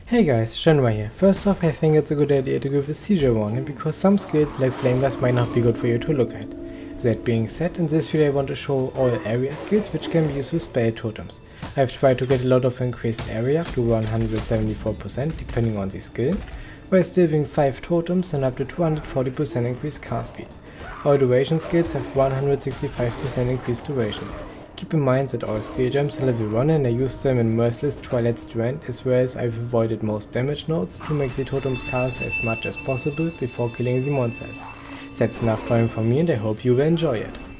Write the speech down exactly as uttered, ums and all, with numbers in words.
Hey guys, Shenhua here. First off, I think it's a good idea to give a seizure warning because some skills like Flame Blast might not be good for you to look at. That being said, in this video I want to show all area skills which can be used with spell totems. I've tried to get a lot of increased area up to one hundred seventy-four percent depending on the skill, while still having five totems and up to two hundred forty percent increased cast speed. All duration skills have one hundred sixty-five percent increased duration. Keep in mind that all skill gems are level one and I used them in Merciless Twilight Strand, as well as I've avoided most damage nodes to make the totems cast as much as possible before killing the monsters. That's enough time for me and I hope you will enjoy it.